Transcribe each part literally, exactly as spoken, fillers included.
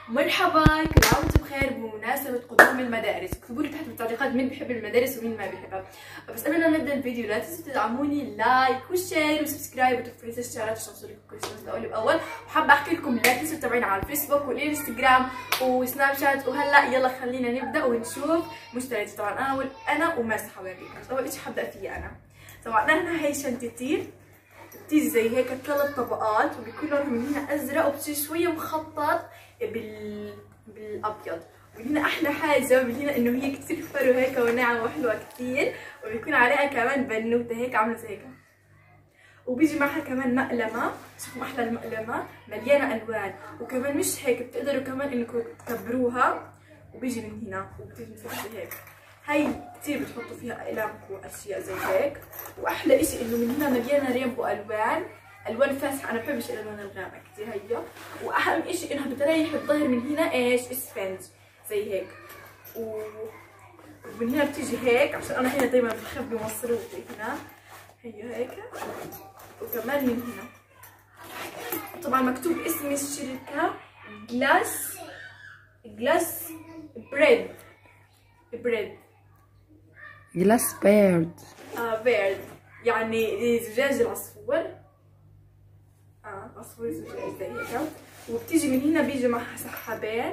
مرحبا، كل عام وانتم بخير بمناسبة قدوم المدارس. اكتبوا لي تحت بالتعليقات مين بيحب المدارس ومين ما بيحبها. بس قبل ما نبدا الفيديو لا تنسوا تدعموني لايك وشير وسبسكرايب وتفعيل الاشعارات عشان توصلكم كل شيء اول باول. وحابة احكي لكم لا تنسوا تتابعوني على الفيسبوك والانستغرام وسناب شات. وهلا يلا خلينا نبدا ونشوف مشترياتي. طبعا انا وال... انا وماس حبايبي. اول شيء حبدا فيه انا. طبعا انا هي شنطتي بتيجي زي هيك ثلاث طبقات وبيكون لونها من هنا ازرق وبتصير شويه مخطط بال بالابيض. ومن هنا احلى حاجه من هنا انه هي كثير فرو هيك وناعمه وحلوه كثير، وبيكون عليها كمان بنوته هيك عامله زي هيك. وبيجي معها كمان مقلمه، شوفوا احلى المقلمه مليانه الوان. وكمان مش هيك، بتقدروا كمان انكم تكبروها وبيجي من هنا وبتيجي زي هيك. هاي كثير بتحطوا فيها اقلامكم واشياء زي هيك. واحلى اشي انه من هنا مليانه رينبو الوان الوان فاتحه، انا بحبش الالوان الغامقه كثير هي. واهم اشي انها بتريح الظهر من هنا ايش اسفنج زي هيك. و... ومن هنا بتيجي هيك عشان انا هنا دائما بخبي مصروفي هنا هي هيك. وكمان من هنا طبعا مكتوب اسم الشركه جلاس جلاس بريد بريد جلاس بيرد اه بيرد يعني زجاج العصفور. اه عصفور زجاج زي هيك. وبتيجي من هنا بيجي معها سحابين،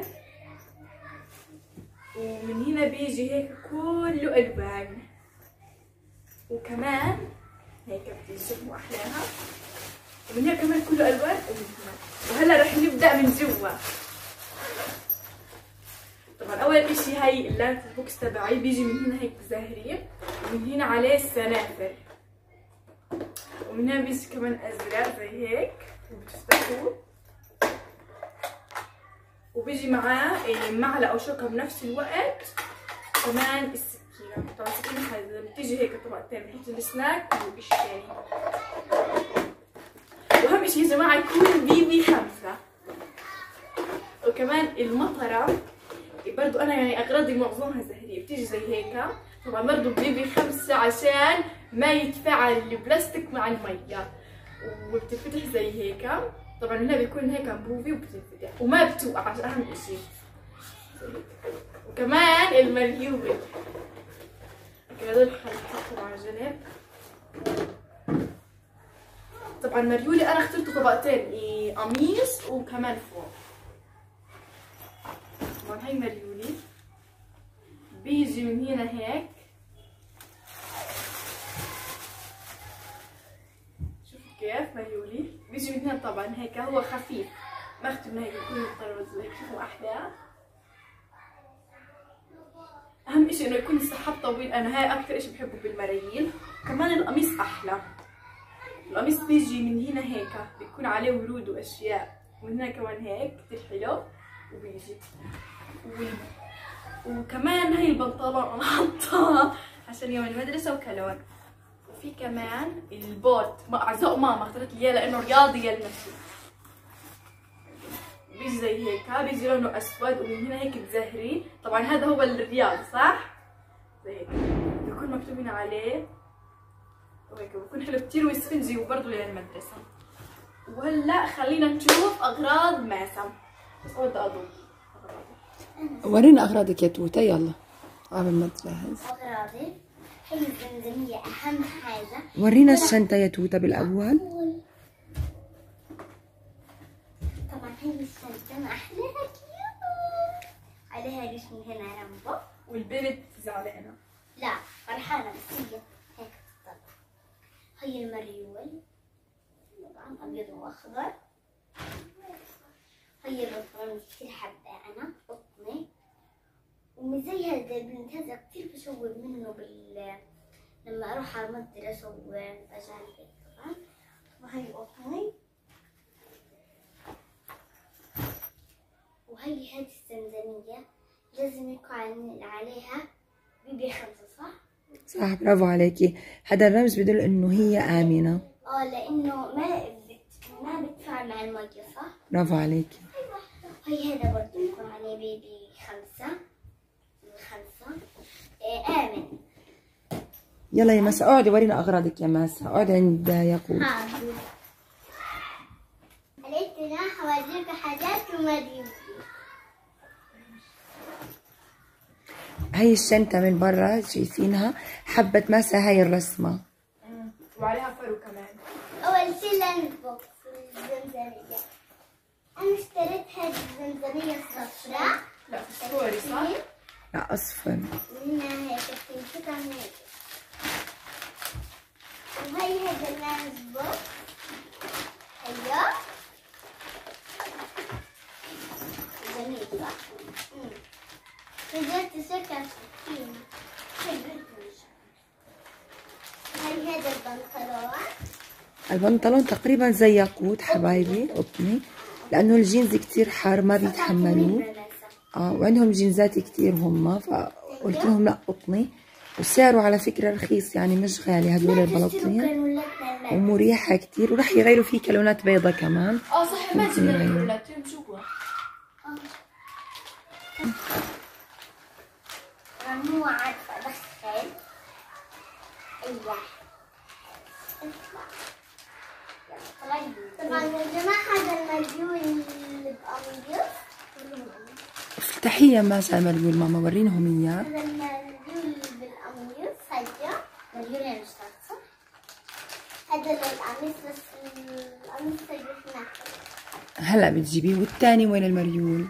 ومن هنا بيجي هيك كله الوان. وكمان هيك بتيجي شوفوا احلاها. ومن هنا كمان كله الوان. ومن هنا وهلا رح نبدا من جوا. طبعا اول اشي هاي اللانش بوكس تبعي بيجي من هنا هيك زهري، ومن هنا عليه السنافر. ومن هنا بيجي كمان ازرق زي هيك وبتفتحوه. وبيجي معاه معلقه وشوكه بنفس الوقت. كمان السكينه، طبعا السكينه هذا بتيجي هيك طبقتين، بنحط السناك وإشي ثاني. واهم اشي يا جماعه يكون بيبي خمسه. وكمان المطره برضو انا يعني اغراضي معظمها زهريه، بتيجي زي هيك. طبعا برضو بيبي خمسه عشان ما يتفاعل البلاستيك مع الميه، وبتفتح زي هيك. طبعا هنا بيكون هيك انبوبي وبتنفتح وما بتوقع عشان اهم اشي. وكمان المريول هذول حنحطهم على جنب. طبعا مريولي انا اخترت طبقتين، قميص وكمان فوق. طبعا هاي مريولي بيجي من هنا هيك، شوفوا كيف مريولي بيجي من هنا. طبعا هيك هو خفيف مختم هيك يكون مطرز هيك. شوفوا احلى. اهم اشي انه يكون السحاب طويل، انا هاي اكثر اشي بحبه بالمرايل. كمان القميص احلى. القميص بيجي من هنا هيك بيكون عليه ورود واشياء، ومن هنا كمان هيك كثير حلو وبيجي. و... وكمان هاي البنطلون انا حطاه عشان يوم المدرسه وكلون. وفي كمان البوت مع ذوق ماما اخترت لي اياه لانه رياضي لنفسي. بيجي زي هيك، بيجي لونه اسود ومن هنا هيك تزهري. طبعا هذا هو الرياض صح؟ زي هيك بيكون مكتوبين عليه وهيك بيكون حلو كثير واسفنجي وبرضه للمدرسه. وهلا خلينا نشوف اغراض ماسم. بس بدي اضوي. ورينا اغراضك يا توته يلا قبل ما تجهز. اغراضي هي الزمزميه اهم حاجه. ورينا الشنطه يا توته بالاول. طبعا هي الشنطه احلاها كيوت، عليها ريش من هنا رامبو. والبنت زعلانه. لا فرحانه بس هي هيك تضل. هي المريول طبعا ابيض واخضر. هي البنطلون كثير حباه انا قطني، وزي هذا البنت هذا كثير بشوف منه بال لما اروح على المدرسه وبجانب هيك. طبعا وهي قطني. وهي هذه الزمزميه لازم يكون عليها بيبي خمسه صح؟ صح برافو عليكي. هذا الرمز بدل انه هي امنه. اه لانه ما بت... ما بتفاعل مع الميه صح؟ برافو عليكي. ايوه. هي هذا برضه يكون عليه بيبي خمسه خمسه إيه امن. يلا يا ماسة اقعدي ورينا اغراضك يا ماسة. اقعدي عند يعقوب. حاضر. قالت لنا حواديك حاجات وما هي الشنطة من برا شايفينها، حبة مسا هاي الرسمة. امم وعليها فرو كمان. أول شي لانش بوكس الزمزمية. أنا اشتريت هذه الزمزمية الصفراء. لا فوسفوري صح؟ لا أصفر. منها هيك بتمسكها هيك. وهي هذا اللانش بوكس. هيا. جميل صح؟ امم رجعت شكل سكينة. هي هذا البنطلون. البنطلون تقريبا زي ياقوت حبايبي قطني، لأنه الجينز كتير حار ما بيتحملوه. اه وعندهم جينزات كتير هم، فقلت لهم لا قطني، وسعره على فكرة رخيص يعني مش غالي هدول البلاطين، ومريحة كتير، وراح يغيروا فيه كلونات بيضة كمان. اه صح ما جبنا الكلونات جوا. أنا مو عارفة أدخل. أيوه. طبعا يا جماعة هذا المرجول القميص. افتحي يا ماسة المرجول ماما ورينهم اياه. هذا المرجول بالقميص هيا. مرجولين مش صح؟ هذا القميص بس القميص هيا هلا بتجيبيه. والتاني وين المريول؟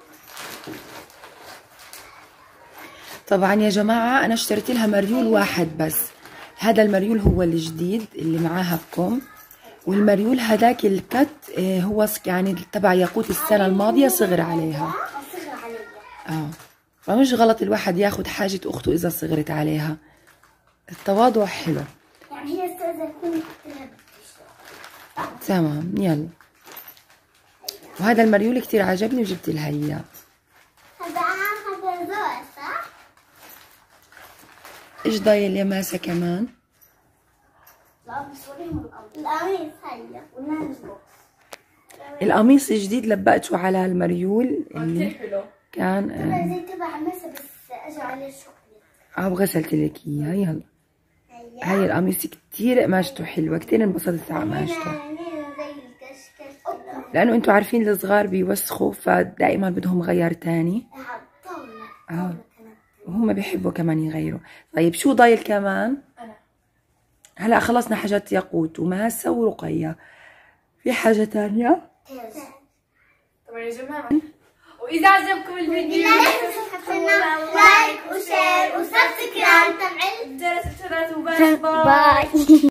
طبعا يا جماعة أنا اشتريت لها مريول واحد بس، هذا المريول هو الجديد اللي معاها بكم، والمريول هذاك الكت هو يعني تبع ياقوت السنة الماضية صغر عليها. صغر عليها. اه فمش غلط الواحد ياخد حاجة أخته إذا صغرت عليها، التواضع حلو. يعني هي استاذة كنت لها تمام يلا. وهذا المريول كتير عجبني وجبت لها إياه. هذا هذا ذوق صح؟ إيش ضايل يا ماسة كمان؟ لا بس وريهم القميص هيا واللانش بوكس. القميص الجديد لبقته على المريول اللي كتير حلو كان تبع زي تبع مسا بس اجوا عليه شوكليت. اه غسلت لك اياه. يلا هيا. هاي القميص كتير قماشته حلوة، كتير انبسطت على قماشته، زي الكشكش. لأنه انتوا عارفين الصغار بيوسخوا فدائما بدهم غير تاني. اه وهم بيحبوا كمان يغيروا. طيب شو ضايل كمان؟ أنا هلا خلصنا حاجات ياقوت وماسة ورقية، في حاجة تانية؟ طبعا يا جماعة، وإذا عجبكم الفيديو لا تنسوا تحطوا لنا لايك وشير وسبسكرايب. الجرس وباي باي. باي.